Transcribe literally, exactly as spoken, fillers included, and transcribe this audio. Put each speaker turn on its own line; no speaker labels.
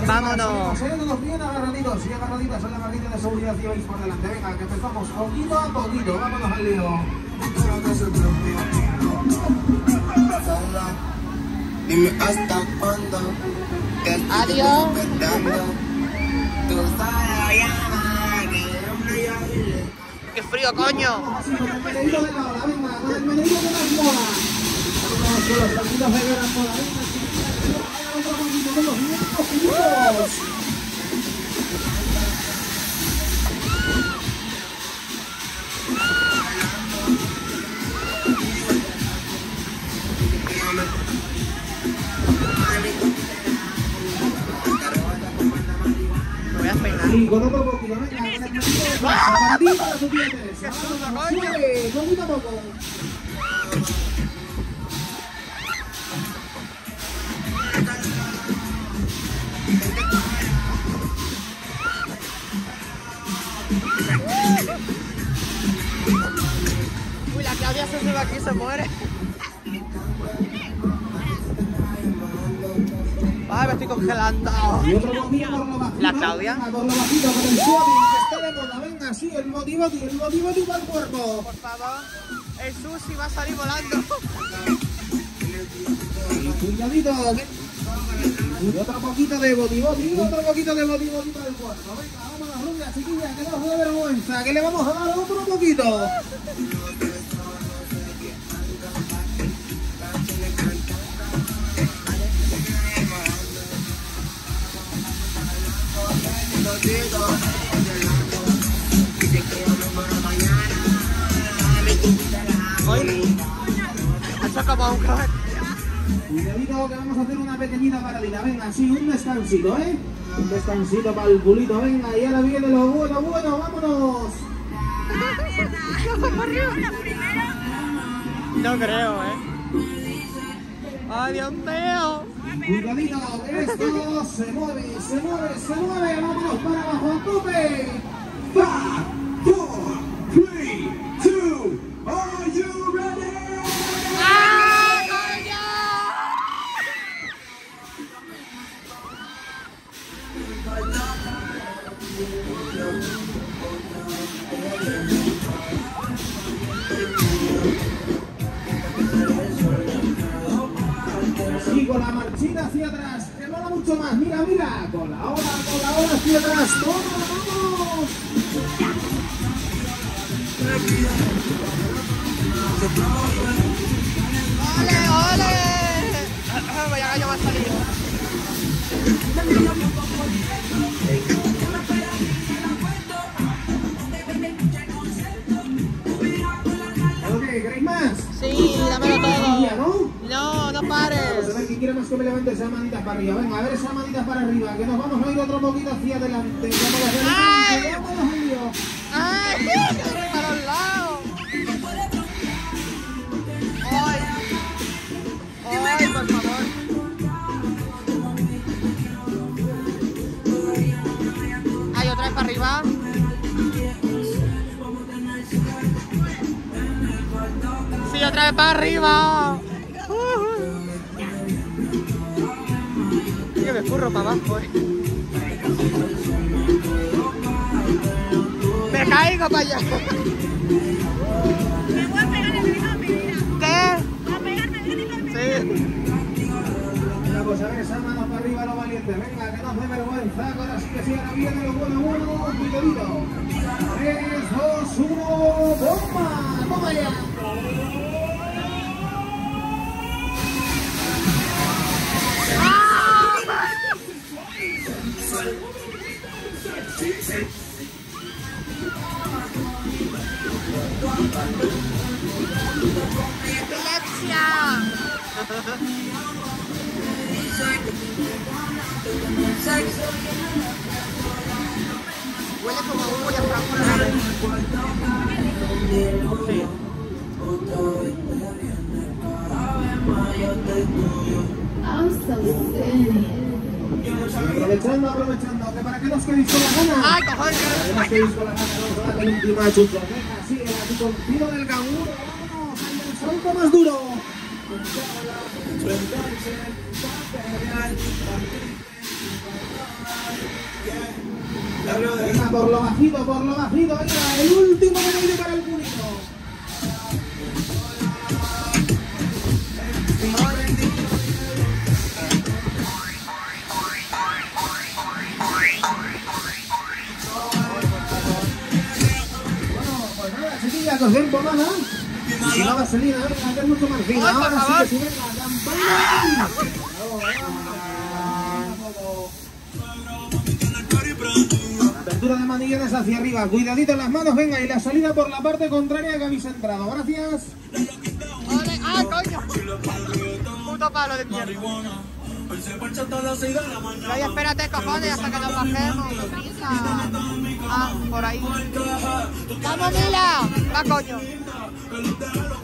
Vámonos.
Todos bien agarraditos y agarraditas en la barrita de seguridad y vais por delante. Venga, que empezamos poquito a poquito. Vámonos al lío.
Dime hasta cuándo.
Adiós. ¡Qué frío, coño!
Así, con el menedito de la hora, venga, con el menedito de las molas. Vamos con los taquitos de las molas. Venga, otro poquito con los minutos.
Me voy a peinar.
Y con otro poquito, venga, con el menedito de la para ti, para tu tía Teresa. Vamos, sube, poquito a poco.
Uy, la Claudia se sube aquí y se muere. Ay, me estoy congelando.
Y otro poquito por lo bajito.
¿La Claudia?
Venga, por lo bajito, con el suave, que esté de moda. Venga, sí, el motivo, el motivo para el cuerpo.
Por favor, el sushi va a salir volando.
Y cuidadito, que... Y otro poquito de body body, otro poquito de body body para el cuerpo. Venga, vámonos, rubia, chiquilla, que no os dé vergüenza, que le vamos a dar otro poquito.
Eso como un crack.
Cuidadito que vamos a hacer una pequeñita paradita, venga, así, un descansito, ¿eh? Un descansito para el culito, venga, y ahora viene lo bueno, bueno, vámonos.
No creo, eh. Ay, Dios mío.
Cuidadito, que esto se mueve, se mueve, se mueve, vámonos para abajo, a tope. five, four, three, two, are you ready?
¡Ah, coño!
Sí, con la marchita hacia atrás, que mola mucho más, mira, mira, con la ola, con la ola hacia atrás, ¡vamos, vamos!
¡Ole, ole! Vaya gallo va a salir.
¿Qué queréis más?
Sí, dámelo
Ya,
todo.
¿no?
No, no
Vamos
pares.
a ver quién quiere más que me levante esas manitas para arriba. Venga, a ver esas manitas para arriba, que nos vamos a ir otro poquito hacia adelante. Vamos a
¡Ay!
hacer vámonos al lío.
¡Ay! ¡Que para los lados! ¡Ay! ¡Ay, por favor! ¡Ay, otra vez para arriba! ¡Sí, otra vez para arriba! Que me curro para abajo, eh. Me caigo para allá.
Me voy a pegar el grito de mi vida.
¿Qué?
Voy a pegarme el grito de mi vida.
Sí.
Venga, pues a ver, esa mano para arriba, lo valiente. Venga, que no hace vergüenza. Ahora sí que sí, ahora viene lo bueno, bueno, cuidadito. tres, dos, uno, ¡bomba! ¡Toma ya!
Huele como un pollo francés. Sí.
I'm so serious.
Aprovechando, aprovechando, que para que nos quedéis con la gana.
¡Ay, cojones!
Para que nos quedéis con la gana, vamos a dar la última chucha. Venga, sigue aquí con tiro del canguro. Vámonos, al salto más duro. Venga, por lo bajito, por lo bajito. Venga, el último menú para el público. Bueno, pues nada, chiquillas, os den pomada. Y no va a salir, a ver, a hacer mucho más fino. Ahora sí que si ven la campana. Apertura de manillones hacia arriba, cuidadito en las manos, venga, y la salida por la parte contraria que habéis entrado. Gracias.
Ole, ¡ah, coño! Puto palo de mierda. Ay, espérate, cojones, hasta que nos bajemos. Prisa. Ah, por ahí. ¡Vamos, Mila! ¡Va, coño!